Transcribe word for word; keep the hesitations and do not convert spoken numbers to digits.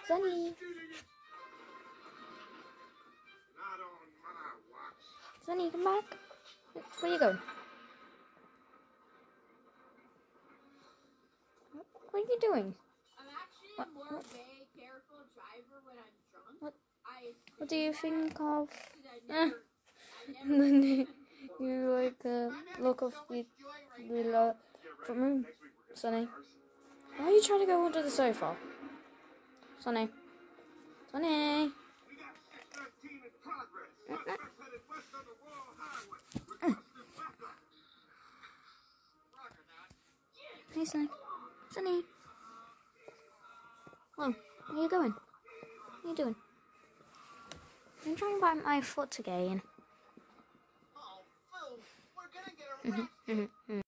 Sunny. Sunny, come back. Where are you going? What are you doing? I'm actually What, more what? of a careful driver when I'm drunk. What? I What do you think of? I Eh. never, I And never then you like the look of the the uh, front room, Sunny. Why are you trying to go under the sofa, Sunny? Sunny. Hey, Sunny. Sunny. Whoa, where are you going? What are you doing? I'm trying to bite my foot again. Oh, Phil, we're gonna get arrested.